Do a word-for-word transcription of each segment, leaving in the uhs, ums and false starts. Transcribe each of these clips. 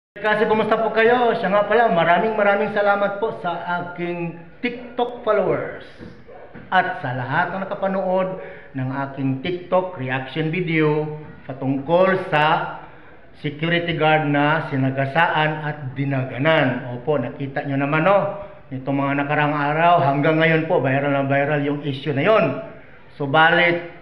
Kasi kumusta po kayo? Siya nga pala, maraming maraming salamat po sa aking TikTok followers at sa lahat ng nakapanood ng aking TikTok reaction video patungkol sa security guard na sinagasaan at dinaganan. Opo, nakita nyo naman no, itong mga nakarang araw hanggang ngayon po viral na viral yung issue na yon. Subalit,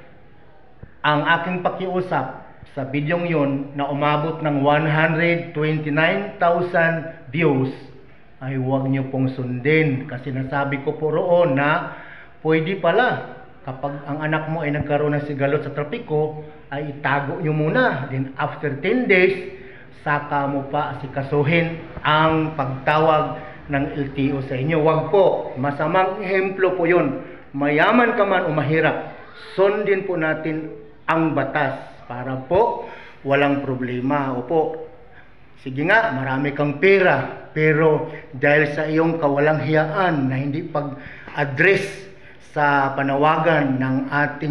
ang aking pakiusap sa bidyong yun na umabot ng one hundred twenty-nine thousand views ay huwag nyo pong sundin, kasi nasabi ko po roon na pwede pala kapag ang anak mo ay nagkaroon ng sigalot sa trapiko ay itago nyo muna, then after ten days saka mo pa asikasuhin ang pagtawag ng L T O sa inyo. Huwag po, masamang ehemplo po yun. Mayaman ka man o mahirap, sundin po natin ang batas para po walang problema. Opo, sige nga, marami kang pera, pero dahil sa iyong kawalang hiyaan na hindi pag-address sa panawagan ng ating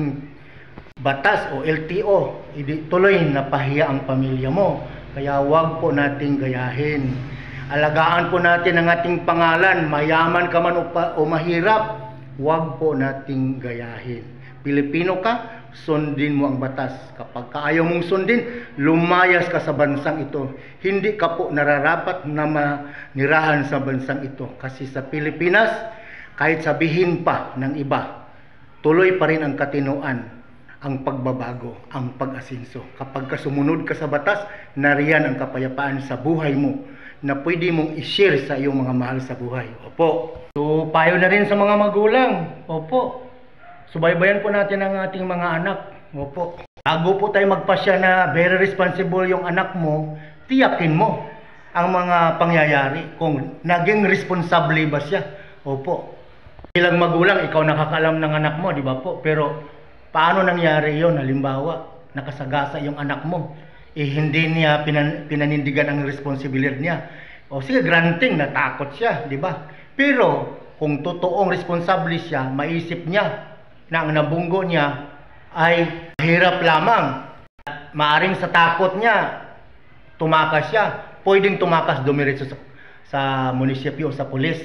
batas o L T O, hindi tuloy napahiya ang pamilya mo. Kaya wag po nating gayahin. Alagaan po natin ang ating pangalan, mayaman ka man o, pa, o mahirap, wag po nating gayahin. Pilipino ka, sundin mo ang batas. Kapag ayaw mong sundin, lumayas ka sa bansang ito. Hindi ka po nararapat na manirahan sa bansang ito. Kasi sa Pilipinas, kahit sabihin pa ng iba, tuloy pa rin ang katinuan, ang pagbabago, ang pag-asinso. Kapag ka sumunod ka sa batas, nariyan ang kapayapaan sa buhay mo na pwede mong i-share sa iyong mga mahal sa buhay. Opo. So, payo na rin sa mga magulang. Opo. Subaybayan po natin ang ating mga anak. Opo. Bago po tayo magpasya na very responsible yung anak mo, tiyakin mo ang mga pangyayari kung naging responsable ba siya. Opo. Bilang magulang, ikaw nakakaalam ng anak mo, di ba po? Pero paano nangyari yon? Halimbawa, nakasagasa yung anak mo, eh hindi niya pinan, pinanindigan ang responsibilidad niya. O sige, granting, natakot siya, di ba? Pero kung totoong responsable siya, maisip niya na ang nabunggo niya ay hirap lamang. Maaring sa takot niya, tumakas siya. Pwedeng tumakas dumiretso sa, sa munisipyo o sa pulis.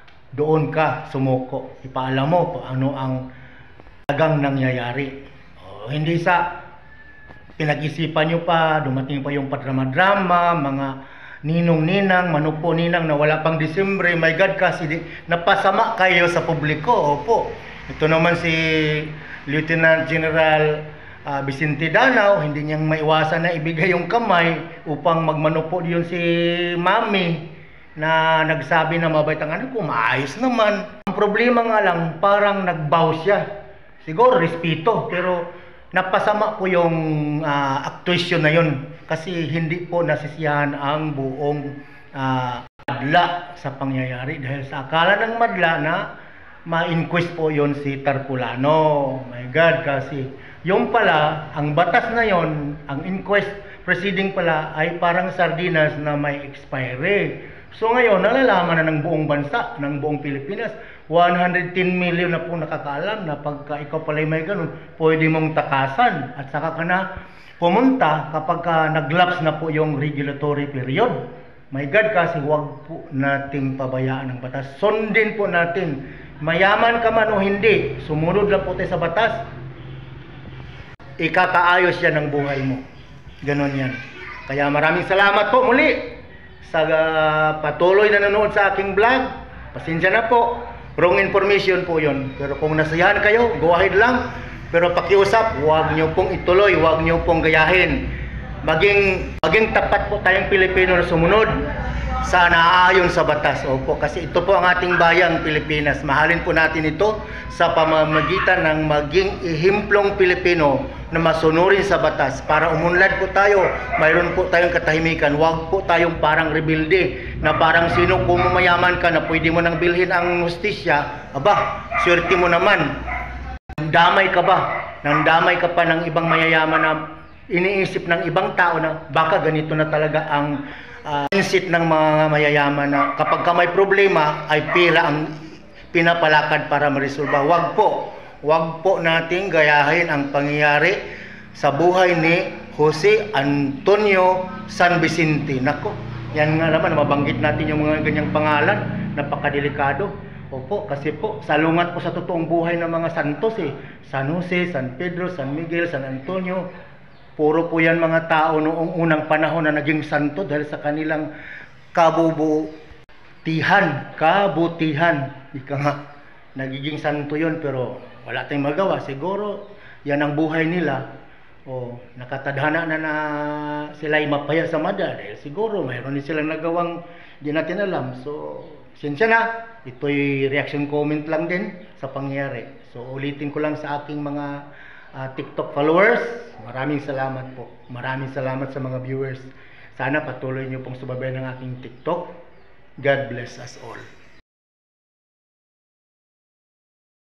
Doon ka sumuko. Ipaalam mo kung ano ang talagang nangyayari. O, hindi sa pinag-isipan nyo pa, dumating pa yung padrama-drama, mga ninong-ninang, manupo-ninang na wala pang Disyembre. My God, kasi di, napasama kayo sa publiko. Opo. Ito naman si Lieutenant General uh, Vicente Danao, hindi niyang maiwasan na ibigay yung kamay upang magmanupo yun si Mami na nagsabi na mabait ang anak ko, maayos naman. Ang problema nga lang, parang nagbaw siya. Siguro respeto, pero napasama po yung uh, actuation na yun kasi hindi po nasisiyahan ang buong uh, madla sa pangyayari dahil sa akala ng madla na ma-inquest po yon si Tarpulano. My God, kasi yung pala, ang batas na yon, ang inquest proceeding pala ay parang sardinas na may expiry. So ngayon, nalalaman na ng buong bansa, ng buong Pilipinas, one hundred ten million na po nakakaalam na pagka ikaw pala may ganun, pwede mong takasan at saka ka na pumunta kapag ka nag-lapse na po yung regulatory period. My God, kasi huwag po nating pabayaan ang batas. Sundin po natin. Mayaman ka man o hindi, sumunod lang po tayo sa batas, ikakaayos yan ng buhay mo. Ganon yan. Kaya maraming salamat po muli sa uh, patuloy na nanonood sa aking vlog. Pasensya na po, wrong information po yun. Pero kung nasiyahan kayo, go ahead lang. Pero pakiusap, huwag nyo pong ituloy, huwag nyo pong gayahin. Maging, maging tapat po tayong Pilipino na sumunod sa naaayon sa batas. Opo, kasi ito po ang ating bayang Pilipinas. Mahalin po natin ito sa pamamagitan ng maging ihimplong Pilipino na masunurin sa batas para umunlad po tayo. Mayroon po tayong katahimikan. Huwag po tayong parang rebelde na parang sino kung mayaman ka na pwede mo nang bilhin ang hustisya. Aba, swerte mo naman. Nandamay ka ba? Nandamay ka pa ng ibang mayayaman na iniisip ng ibang tao na baka ganito na talaga ang Uh, mindset ng mga mayayaman na kapag ka may problema ay pera ang pinapalakad para maresolba. Wag po, wag po nating gayahin ang pangyayari sa buhay ni Jose Antonio San Vicente. Nako, Yan nga naman, mabanggit natin yung mga ganyang pangalan, napakadelikado. Opo, kasi po, salungat po sa totoong buhay ng mga santos eh. San Jose, San Pedro, San Miguel, San Antonio. Puro po yan mga tao noong unang panahon na naging santo dahil sa kanilang kabubutihan. Kabutihan. Ika nga, nagiging santo yun pero wala tayong magawa. Siguro, yan ang buhay nila. O, nakatadhana na na sila'y mapaya sa mada dahil siguro mayroon din silang nagawang di natin alam. So, sinsya na. Ito'y reaction comment lang din sa pangyayari. So, ulitin ko lang sa aking mga uh, TikTok followers. Maraming salamat po. Maraming salamat sa mga viewers. Sana patuloy niyo pong subaybay ng aking TikTok. God bless us all.